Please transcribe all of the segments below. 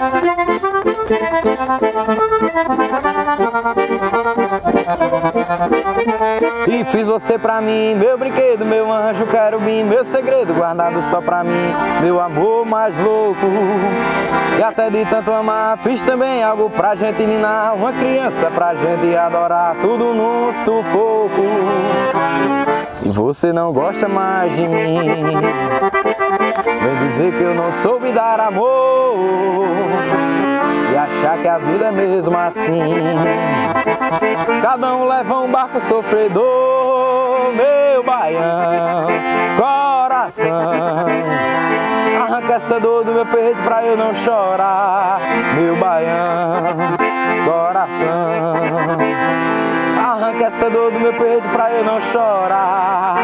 E fiz você pra mim, meu brinquedo, meu anjo querubim, meu segredo guardado só pra mim, meu amor mais louco. E até de tanto amar, fiz também algo pra gente ninar, uma criança pra gente adorar, tudo num sufoco. E você não gosta mais de mim, vem dizer que eu não soube dar amor e achar que a vida é mesmo assim. Cada um leva um barco sofredor, meu baião, coração. Arranca essa dor do meu peito pra eu não chorar, meu baião, coração. Arranca essa dor do meu peito pra eu não chorar.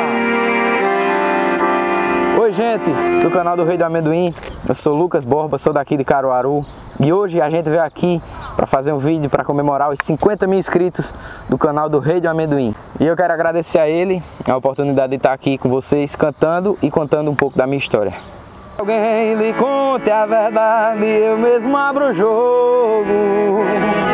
Oi gente, do canal do Rei do Amendoim, eu sou Lucas Borba, sou daqui de Caruaru. E hoje a gente veio aqui para fazer um vídeo para comemorar os 50 mil inscritos do canal do Rei do Amendoim. E eu quero agradecer a ele a oportunidade de estar aqui com vocês cantando e contando um pouco da minha história. Alguém lhe conte a verdade, eu mesmo abro o jogo.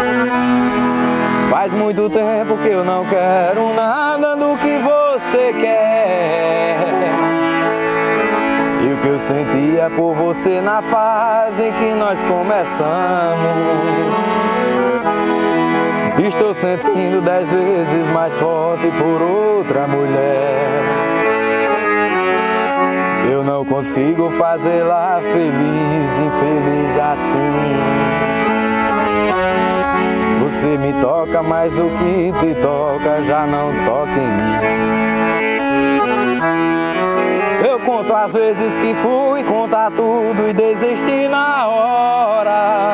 Faz muito tempo que eu não quero nada do que você quer. E o que eu sentia por você na fase em que nós começamos, estou sentindo 10 vezes mais forte por outra mulher. Eu não consigo fazê-la feliz, infeliz assim. Você me toca, mas o que te toca já não toca em mim. Eu conto as vezes que fui contar tudo e desisti na hora.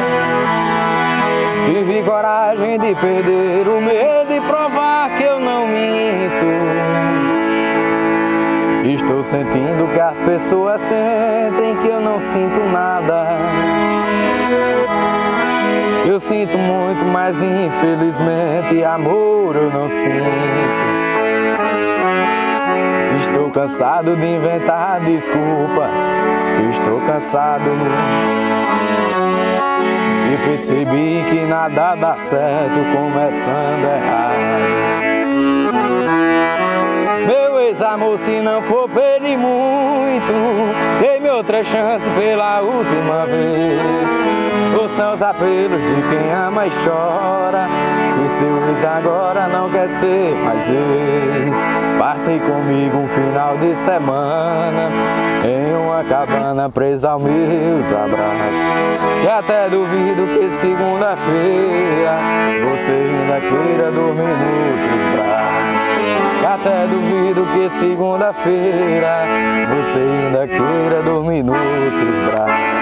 Tive coragem de perder o medo e provar que eu não minto. Estou sentindo que as pessoas sentem que eu não sinto nada. Eu sinto muito, mas infelizmente amor eu não sinto. Estou cansado de inventar desculpas, estou cansado. E percebi que nada dá certo começando errado. Meu ex-amor, se não for pedir muito, dê-me outra chance pela última vez. Ouçam os apelos de quem ama e chora, que seu ex agora não quer ser mais ex. Passe comigo um final de semana em uma cabana presa aos meus abraços. E até duvido que segunda-feira você ainda queira dormir em outros braços. E até duvido que segunda-feira você ainda queira dormir em outros braços.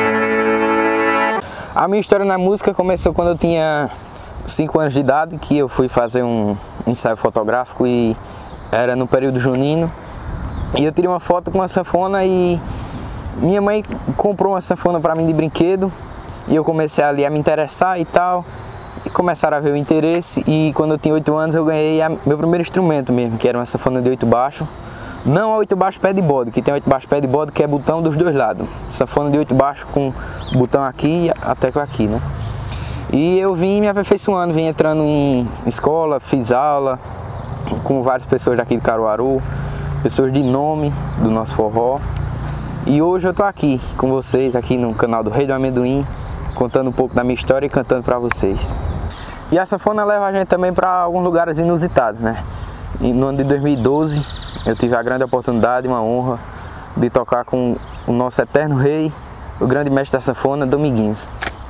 A minha história na música começou quando eu tinha 5 anos de idade, que eu fui fazer um ensaio fotográfico e era no período junino. E eu tirei uma foto com uma sanfona e minha mãe comprou uma sanfona para mim de brinquedo. E eu comecei ali a me interessar e tal. E começaram a ver o interesse e quando eu tinha 8 anos eu ganhei meu primeiro instrumento mesmo, que era uma sanfona de 8 baixos. Não a 8 baixos pé de bode, que tem 8 baixos pé de bode que é botão dos dois lados. Sanfona de 8 baixos com botão aqui e a tecla aqui, né? E eu vim me aperfeiçoando, vim entrando em escola, fiz aula com várias pessoas daqui de Caruaru, pessoas de nome do nosso forró. E hoje eu tô aqui com vocês, aqui no canal do Rei do Amendoim, contando um pouco da minha história e cantando pra vocês. E a sanfona leva a gente também para alguns lugares inusitados, né? E no ano de 2012 eu tive a grande oportunidade, uma honra, de tocar com o nosso eterno rei, o grande mestre da sanfona, Dominguinhos.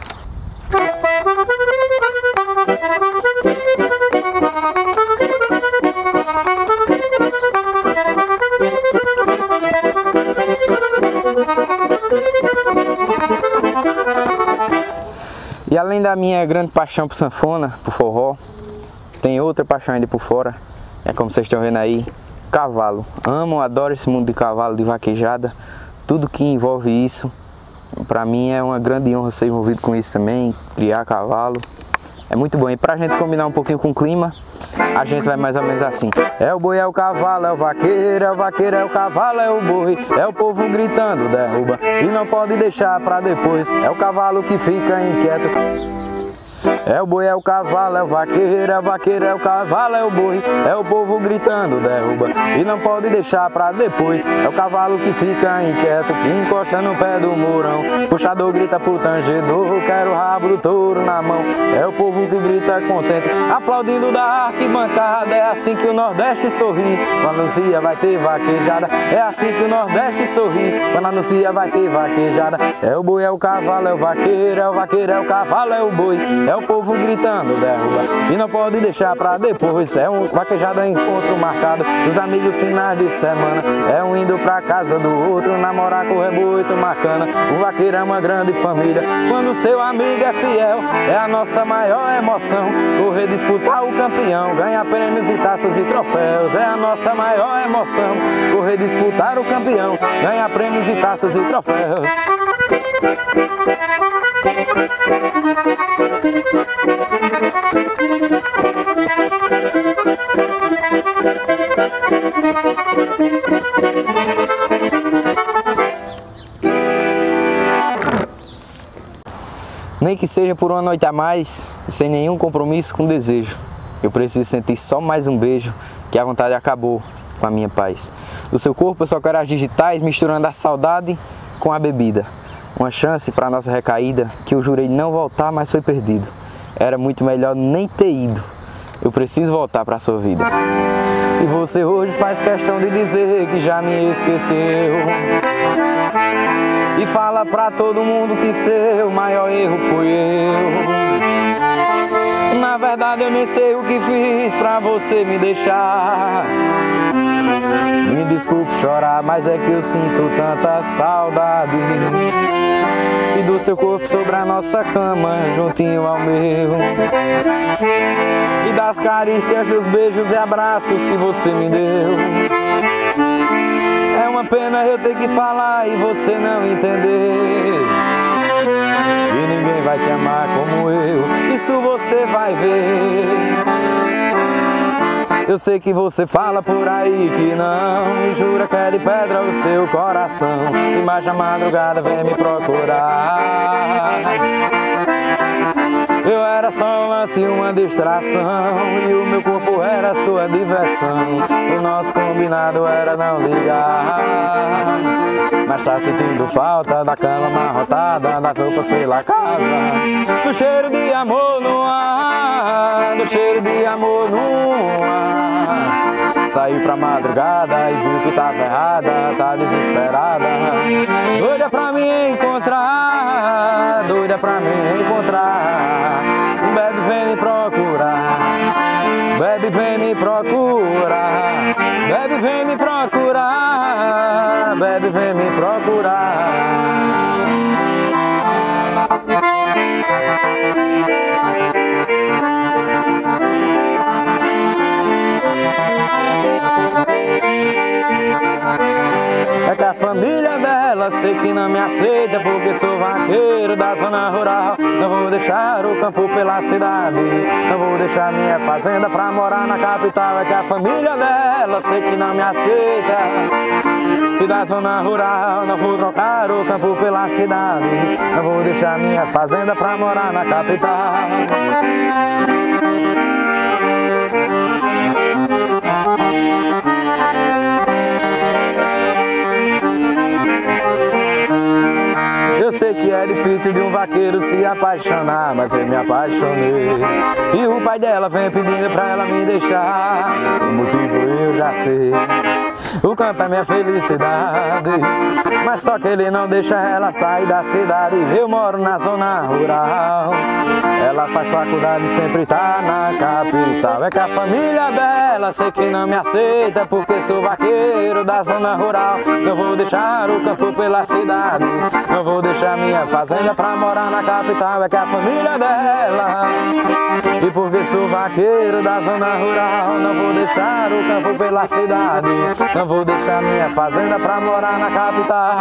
E além da minha grande paixão por sanfona, por forró, tem outra paixão ainda por fora, é como vocês estão vendo aí, cavalo. Amo, adoro esse mundo de cavalo, de vaquejada, tudo que envolve isso. Pra mim é uma grande honra ser envolvido com isso também, criar cavalo. É muito bom. E pra gente combinar um pouquinho com o clima, a gente vai mais ou menos assim. É o boi, é o cavalo, é o vaqueiro, é o vaqueiro, é o cavalo, é o boi. É o povo gritando, derruba e não pode deixar pra depois. É o cavalo que fica inquieto. É o boi, é o cavalo, é o vaqueiro, é o vaqueiro, é o cavalo, é o boi. É o povo gritando, derruba e não pode deixar pra depois. É o cavalo que fica inquieto, que encosta no pé do mourão. Puxador grita pro tangedor, quero o rabo do touro na mão. É o povo que grita contente, aplaudindo da arquibancada. É assim que o Nordeste sorri, quando anuncia vai ter vaquejada. É assim que o Nordeste sorri, quando anuncia vai ter vaquejada. É o boi, é o cavalo, é o vaqueiro, é o vaqueiro, é o cavalo, é o boi. É o povo gritando, derruba e não pode deixar pra depois. É um vaquejada, encontro marcado dos amigos finais de semana. É um indo pra casa do outro, namorar, correr boi, tomar cana. O vaqueiro é uma grande família, quando seu amigo é fiel. É a nossa maior emoção, correr disputar o campeão, ganhar prêmios e taças e troféus. É a nossa maior emoção, correr disputar o campeão, ganhar prêmios e taças e troféus. Nem que seja por uma noite a mais, sem nenhum compromisso com desejo. Eu preciso sentir só mais um beijo, que a vontade acabou com a minha paz. Do seu corpo eu só quero as digitais, misturando a saudade com a bebida. Uma chance para nossa recaída, que eu jurei não voltar, mas foi perdido. Era muito melhor nem ter ido. Eu preciso voltar para a sua vida. E você hoje faz questão de dizer que já me esqueceu. E fala pra todo mundo que seu maior erro fui eu. Na verdade eu nem sei o que fiz pra você me deixar. Me desculpe chorar, mas é que eu sinto tanta saudade. E do seu corpo sobre a nossa cama, juntinho ao meu. E das carícias, dos beijos e abraços que você me deu. É uma pena eu ter que falar e você não entender. E ninguém vai te amar como eu, isso você vai ver. Eu sei que você fala por aí que não, e jura que é de pedra o seu coração. E mais na madrugada vem me procurar. Eu era só um lance, uma distração, e o meu corpo era sua diversão. O nosso combinado era não ligar. Mas tá sentindo falta da cama amarrotada, das roupas pela casa, do cheiro de amor no ar, do cheiro de amor no ar. Saiu pra madrugada e viu que tava errada, tá desesperada, doida pra me encontrar, doida pra me encontrar. Bebe, vem me procurar, bebe, vem me procurar, bebe, vem me procurar, bebe, vem me procurar. É que a família dela sei que não me aceita, porque sou vaqueiro da zona rural. Não vou deixar o campo pela cidade, não vou deixar minha fazenda pra morar na capital. É que a família dela sei que não me aceita, e da zona rural não vou trocar o campo pela cidade, não vou deixar minha fazenda pra morar na capital. Eu sei que é difícil de um vaqueiro se apaixonar, mas eu me apaixonei. E o pai dela vem pedindo pra ela me deixar. O motivo eu já sei. O campo é minha felicidade, mas só que ele não deixa ela sair da cidade. Eu moro na zona rural, ela faz faculdade e sempre tá na capital. É que a família dela sei que não me aceita, porque sou vaqueiro da zona rural. Não vou deixar o campo pela cidade, não vou deixar minha fazenda pra morar na capital. É que a família dela, e porque sou vaqueiro da zona rural, não vou deixar o campo pela cidade, não vou deixar minha fazenda pra morar na capital.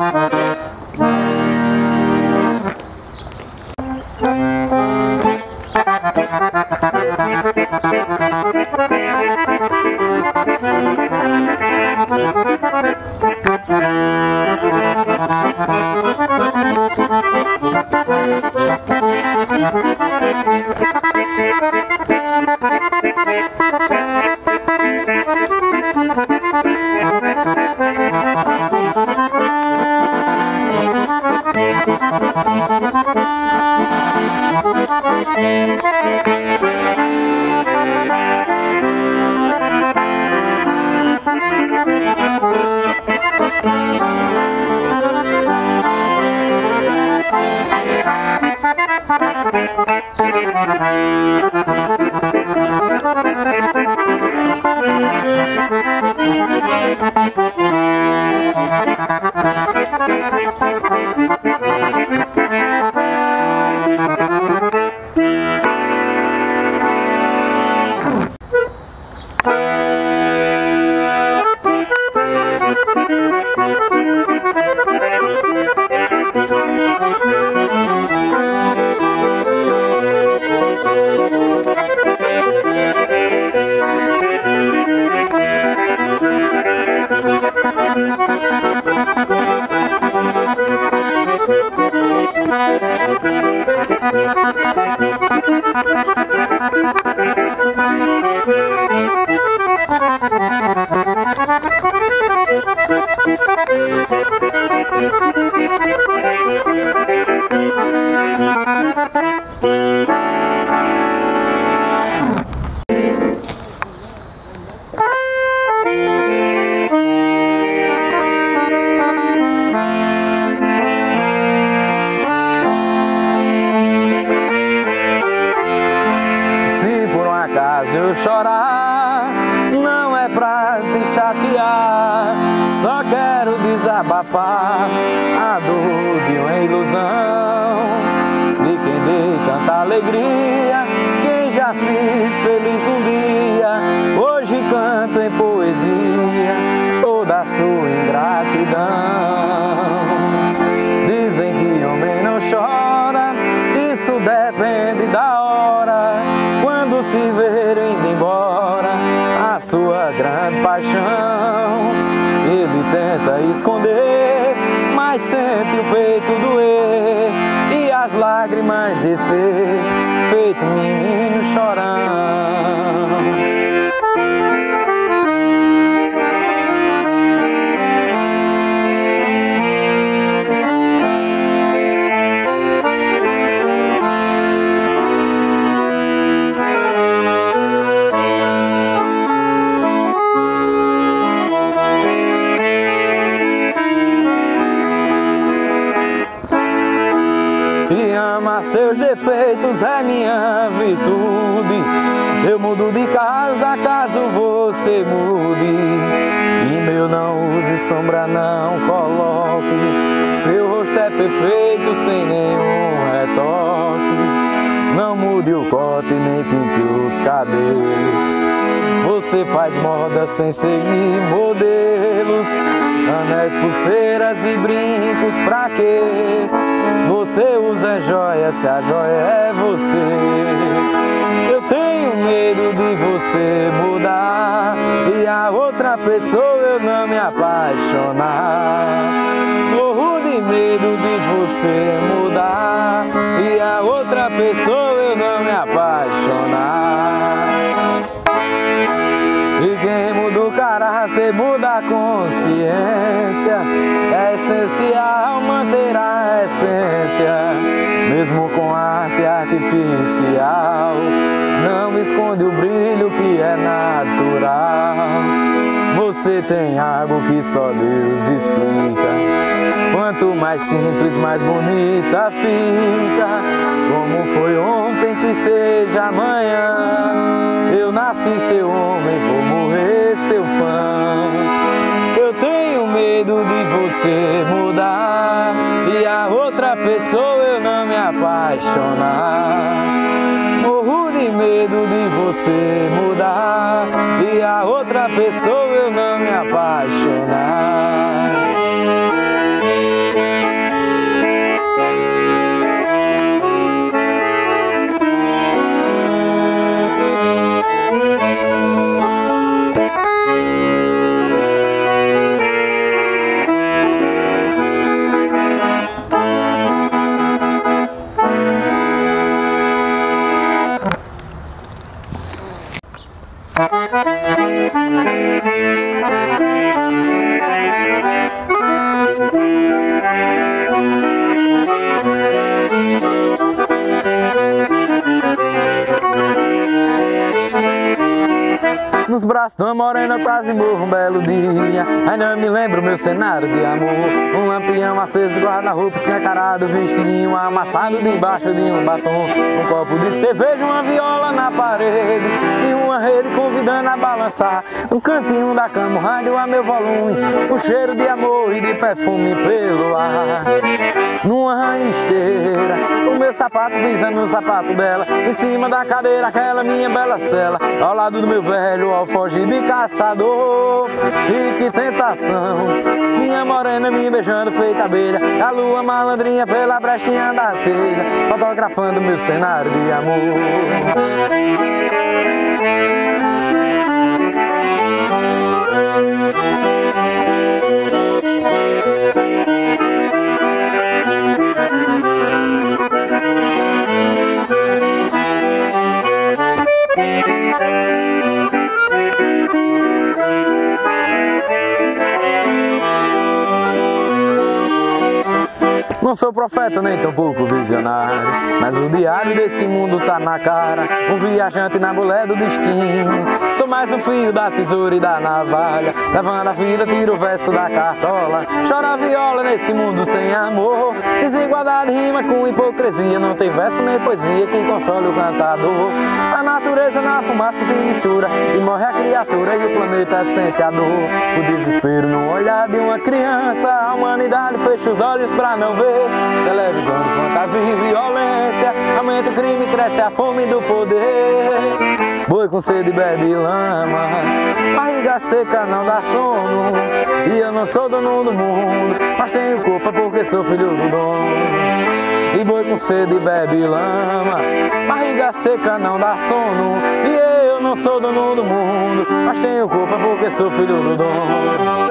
Se por um acaso eu chorar, não é pra te chatear, só quero desabafar a dor de uma ilusão, de quem dei tanta alegria, quem já fiz feliz um dia, hoje canto em poesia toda a sua ingratidão. Dizem que homem não chora, isso depende da hora, quando se ver indo embora a sua grande paixão. Ele tenta esconder, mas sente o peito doer e as lágrimas descer, feito um menino chorão. E amar seus defeitos é minha virtude. Eu mudo de casa caso você mude. E meu não use sombra, não coloque. Seu rosto é perfeito sem nenhum retoque. Não mude o corte nem pinte os cabelos. Você faz moda sem seguir modelos. Anéis, pulseiras e brincos, pra quê? Você usa joia se a joia é você. Eu tenho medo de você mudar e a outra pessoa eu não me apaixonar. Morro de medo de você mudar e a outra pessoa eu não me apaixonar. E quem muda o caráter muda a consciência. É essencial manter a essência, mesmo com arte artificial. Não esconde o brilho que é natural. Você tem algo que só Deus explica. Quanto mais simples, mais bonita fica. Como foi ontem, que seja amanhã. Eu nasci seu homem, vou morrer seu fã. Eu tenho medo de você mudar e a outra pessoa eu não me apaixonar. Morro de medo de você mudar e a outra pessoa eu não me apaixonar. braços de uma morena quase morro um belo dia. Ainda me lembro meu cenário de amor. Um lampião aceso, guarda-roupa escancarado, vestidinho amassado debaixo de um batom. Um copo de cerveja, uma viola na parede e uma rede convidando a balançar. No cantinho da cama, o rádio a meu volume, um cheiro de amor e de perfume pelo ar. Numa esteira, o meu sapato pisando no sapato dela, em cima da cadeira aquela minha bela cela, ao lado do meu velho alforje de caçador. E que tentação, minha morena me beijando feita abelha, a lua malandrinha pela brechinha da telha, fotografando meu cenário de amor. Não sou profeta nem tão pouco visionário, mas o diário desse mundo tá na cara, um viajante na bolé do destino. Sou mais um fio da tesoura e da navalha, levando a vida, tiro o verso da cartola. Chora a viola nesse mundo sem amor, desigualdade rima com hipocrisia, não tem verso nem poesia que console o cantador. A natureza na fumaça se mistura e morre a criatura e o planeta sente a dor. O desespero no olhar de uma criança, a humanidade fecha os olhos pra não ver. Televisão de fantasia e violência, aumenta o crime, cresce a fome do poder. Boi com sede bebe lama, barriga seca não dá sono. E eu não sou dono do mundo, mas tenho culpa porque sou filho do dono. E boi com sede bebe lama, barriga seca não dá sono. E eu não sou dono do mundo, mas tenho culpa porque sou filho do dono.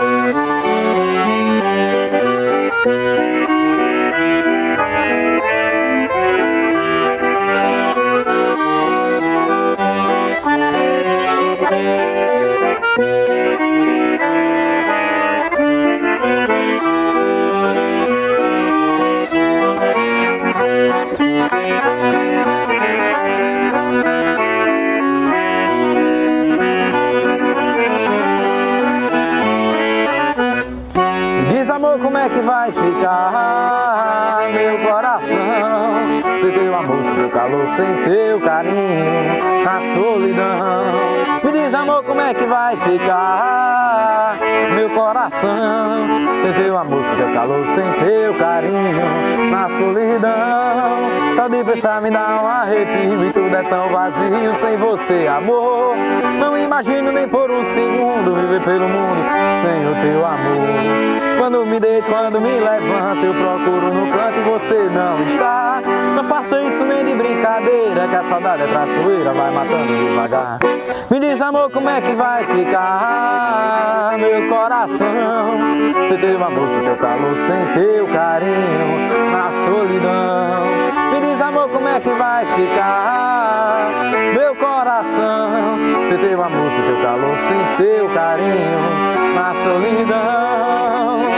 Diz amor, como é que vai ficar meu coração sem teu amor, sem teu calor, sem teu carinho, na solidão? Me diz amor, como é que vai ficar meu coração sem teu amor, sem teu calor, sem teu carinho, na solidão? Só de pensar me dá um arrepio e tudo é tão vazio sem você, amor. Não imagino nem por um segundo viver pelo mundo sem o teu amor. Quando me deito, quando me levanto, eu procuro no canto e você não está. Não faço isso nem de brincadeira, que a saudade é traiçoeira, vai matando devagar. Me diz amor, como é que vai ficar meu coração sem teu amor, sem teu calor, sem teu carinho, na solidão? Me diz amor, como é que vai ficar meu coração sem teu amor, sem teu calor, sem teu carinho, na solidão?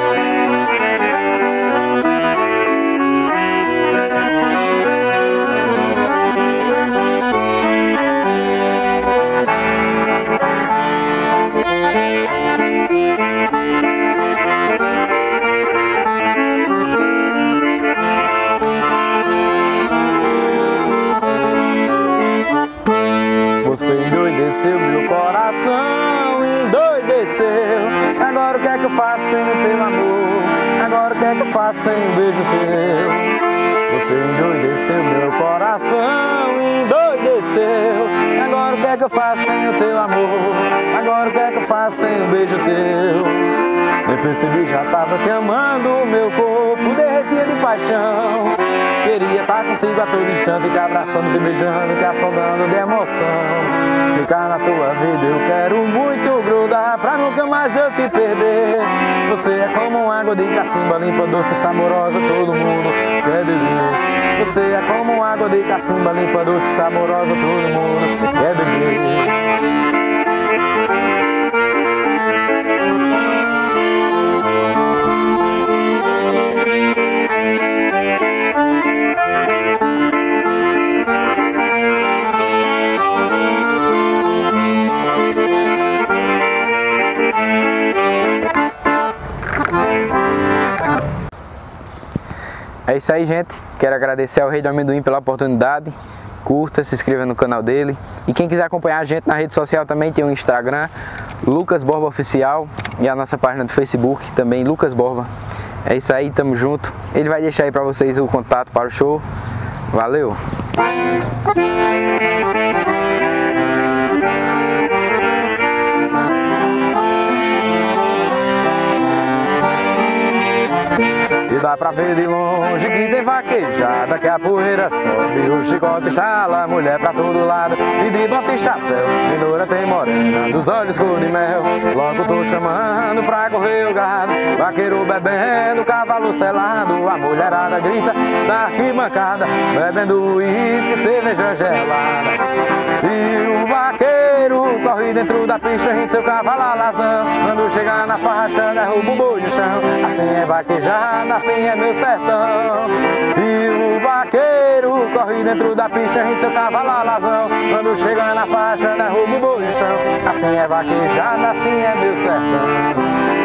Você endoideceu meu coração, endoideceu. Agora o que é que eu faço sem o teu amor? Agora o que é que eu faço sem um beijo teu? Você endoideceu meu coração, endoideceu. Agora o que é que eu faço sem o teu amor? Agora o que é que eu faço sem um beijo teu? Nem percebi, já tava te amando, meu corpo derretia de paixão. Queria estar contigo a todo instante, te abraçando, te beijando, te afogando de emoção. Ficar na tua vida eu quero muito grudar, pra nunca mais eu te perder. Você é como água de cacimba, limpa, doce, saborosa, todo mundo quer beber. Você é como água de cacimba, limpa, doce, saborosa, todo mundo quer beber. É isso aí, gente. Quero agradecer ao Rei do Amendoim pela oportunidade. Curta, se inscreva no canal dele. E quem quiser acompanhar a gente na rede social também tem o Instagram, Lucas Borba Oficial, e a nossa página do Facebook também, Lucas Borba. É isso aí, tamo junto. Ele vai deixar aí pra vocês o contato para o show. Valeu! E dá pra ver de longe que tem vaquejada, que a poeira sobe, o chicote estala, mulher pra todo lado, e de bota e chapéu, Minora tem morena, dos olhos cor de mel. Logo tô chamando pra correr o gado, vaqueiro bebendo, cavalo selado, a mulherada grita na arquibancada, bebendo uísque, cerveja gelada. E o vaqueiro corre dentro da pista em seu cavalo alazão, quando chegar na faixa derruba o boi no chão. Assim é vaquejada, assim é meu sertão. E o vaqueiro corre dentro da pista em seu cavalo alazão, quando chega na faixa derruba o boi no chão. Assim é vaquejada, assim é meu sertão.